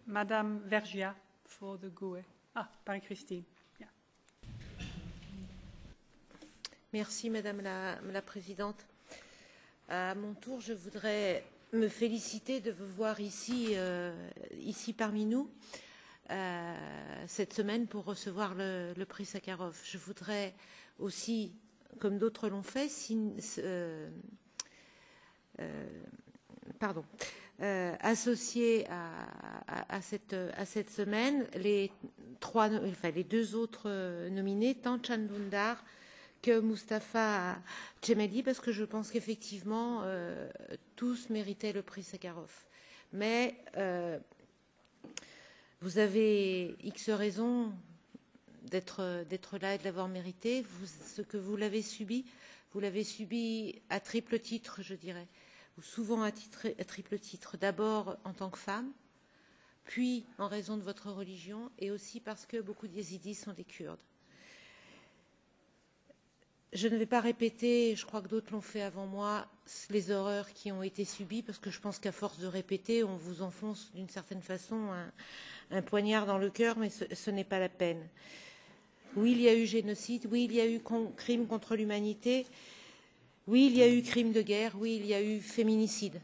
Madame Vergia for the GUE. Ah, Marie-Christine. Yeah. Merci Madame la Présidente. À mon tour, je voudrais me féliciter de vous voir ici parmi nous cette semaine pour recevoir le prix Sakharov. Je voudrais aussi, comme d'autres l'ont fait, associer à cette semaine les deux autres nominés, tant Chandundar que Mustafa Cemeli, parce que je pense qu'effectivement, tous méritaient le prix Sakharov. Mais vous avez X raisons d'être là et de l'avoir mérité. Ce que vous l'avez subi à triple titre, je dirais, ou souvent à triple titre. D'abord en tant que femme, puis en raison de votre religion, et aussi parce que beaucoup de Yézidis sont des Kurdes. Je ne vais pas répéter, je crois que d'autres l'ont fait avant moi, les horreurs qui ont été subies, parce que je pense qu'à force de répéter, on vous enfonce d'une certaine façon un poignard dans le cœur, mais ce n'est pas la peine. Oui, il y a eu génocide, oui, il y a eu crime contre l'humanité, oui, il y a eu crime de guerre, oui, il y a eu féminicide.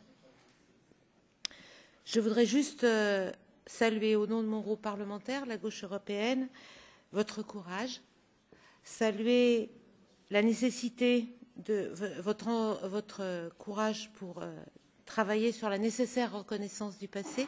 Je voudrais juste saluer au nom de mon groupe parlementaire, la gauche européenne, votre courage, saluer la nécessité de votre courage pour travailler sur la nécessaire reconnaissance du passé,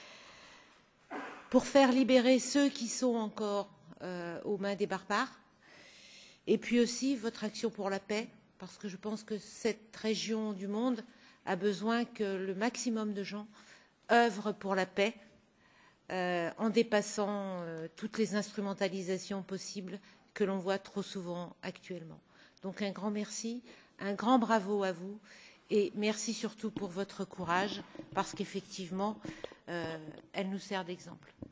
pour faire libérer ceux qui sont encore aux mains des barbares, et puis aussi votre action pour la paix, parce que je pense que cette région du monde a besoin que le maximum de gens œuvrent pour la paix, en dépassant toutes les instrumentalisations possibles que l'on voit trop souvent actuellement. Donc un grand merci, un grand bravo à vous et merci surtout pour votre courage parce qu'effectivement, elle nous sert d'exemple.